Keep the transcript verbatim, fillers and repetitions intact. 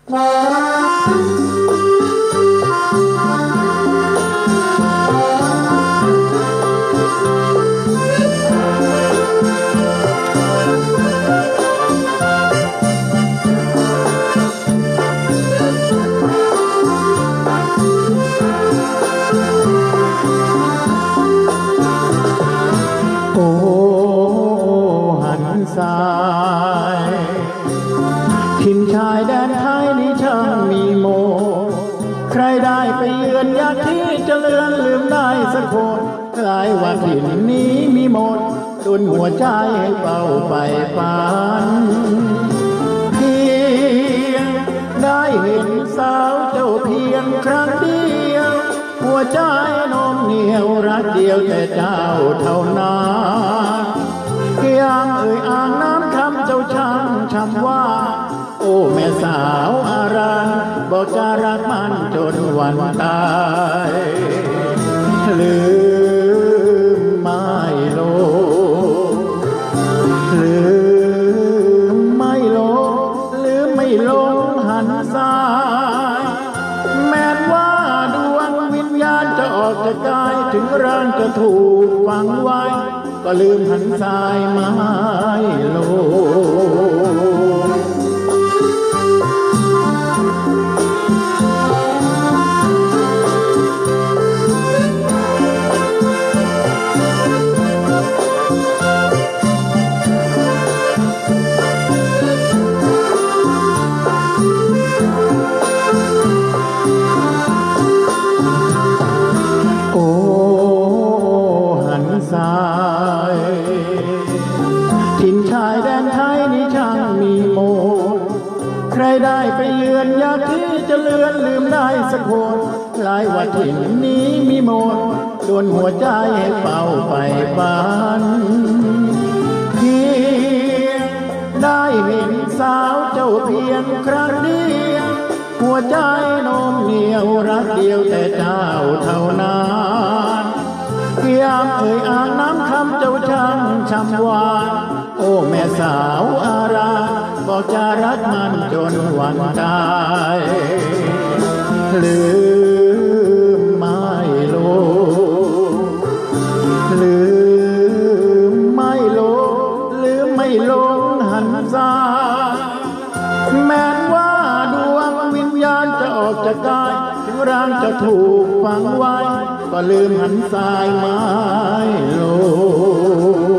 โอ้หันทรายถิ่นชายแดนไทยนี้ช่างมีโมใครได้ไปเยือนอยากที่จะเลือนลืมได้สักคนคล้ายว่าถิ่นนี้มีหมดตุนหัวใจให้เป่าไปฝันเพียงได้เห็นสาวเจ้าเพียงครั้งเดียวหัวใจโน้มเหนียวรักเดียวแต่เจ้าเท่านั้นเพียงเอ่ยอ่างน้ำคำเจ้าช่างช้ำว่าโอ้แม่สาวอารันบอกจะรักมันจนวันตายลืมไม่ลงลืมไม่ลงลืมไม่ลงหันซ้ายแม้ว่าดวงวิญญาณจะออกจากกายถึงร่างจะถูกฝังไว้ก็ลืมหันซ้ายไม่ลงถิ่นชายแดนไทยนี้ช่างมีโมใครได้ไปเยือนอยากที่จะเลือนลืมได้สักคนคล้ายว่าถิ่นนี้มีโมโดนหัวใจให้เป่าไปฝันเพียงได้เห็นสาวเจ้าเพียงครั้งเดียวหัวใจโน้มเหนียวรักเดียวแต่เจ้าเท่านั้นเพียงเอ่ยอ่างน้ำคำเจ้าช่างช้ำหวานโอ้แม่สาวอาราบอกจะรักมันจนวันตายลืมไม่ลงลืมไม่ลงลืมไม่ลงหันซ้ายแม้ว่าดวงวิญญาณจะออกจากกายถึงร่างจะถูกฝังไว้ก็ลืมหันซ้ายไม่ลง